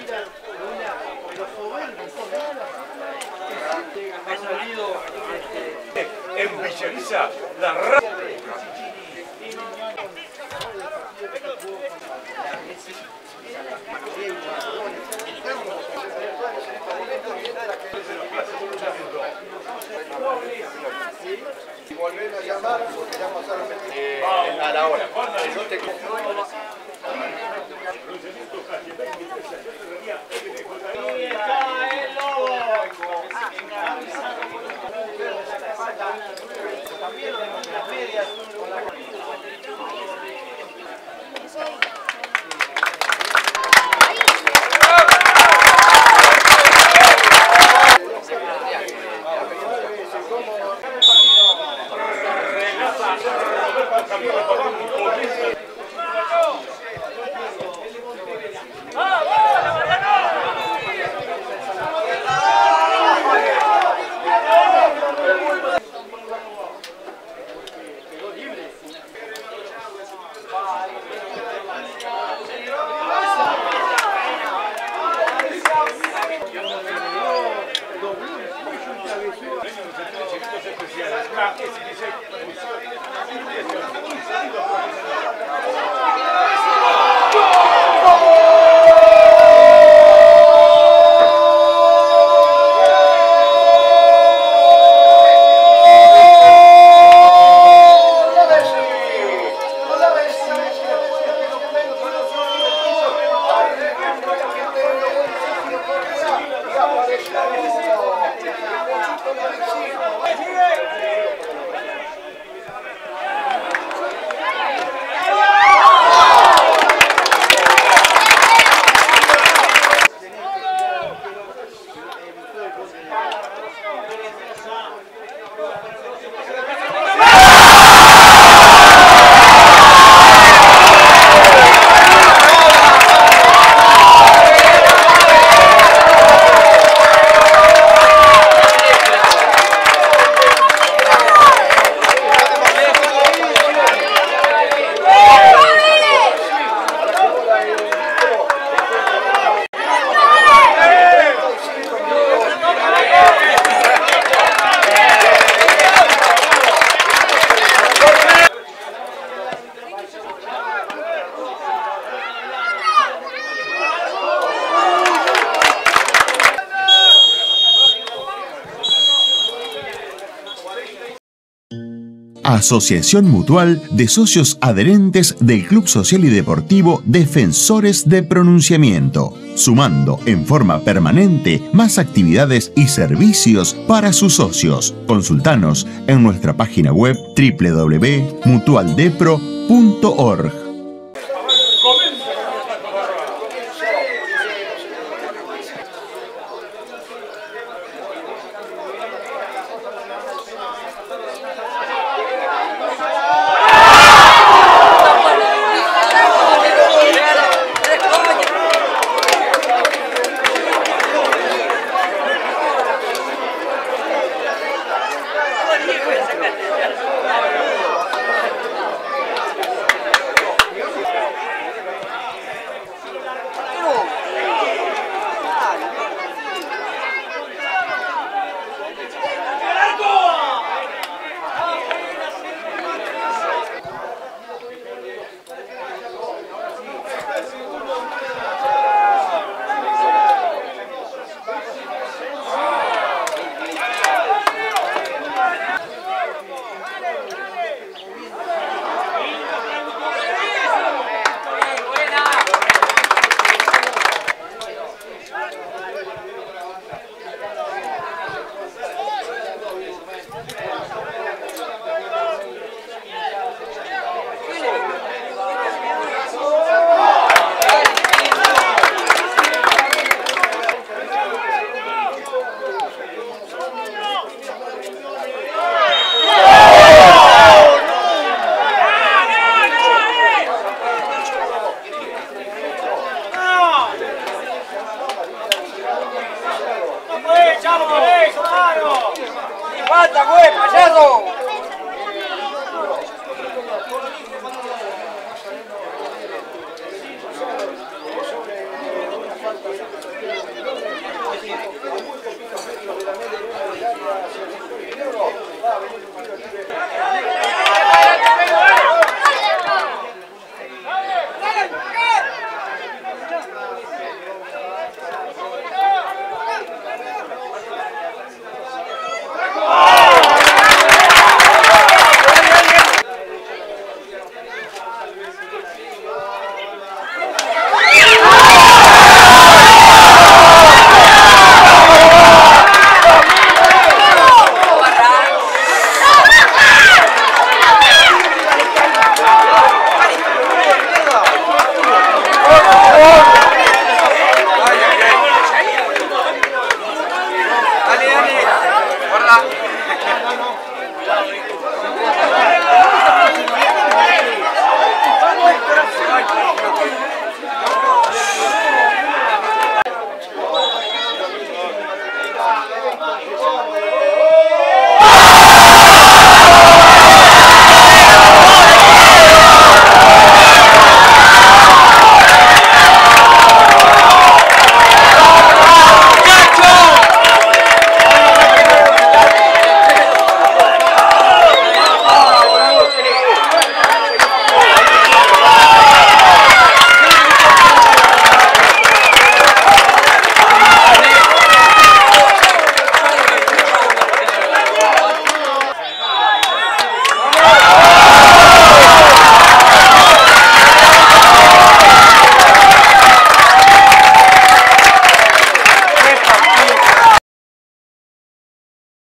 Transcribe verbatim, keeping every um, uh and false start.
En Villariza, la radio. Y volver a llamar porque ya pasaron eh, a la hora. Yo te... ¡Ahí está el lobo! También lo vemos en las medias. Asociación Mutual de Socios Adherentes del Club Social y Deportivo Defensores de Pronunciamiento, sumando en forma permanente más actividades y servicios para sus socios. Consultanos en nuestra página web doble u doble u doble u punto mutual depro punto org. ¡Falta, güey, payaso!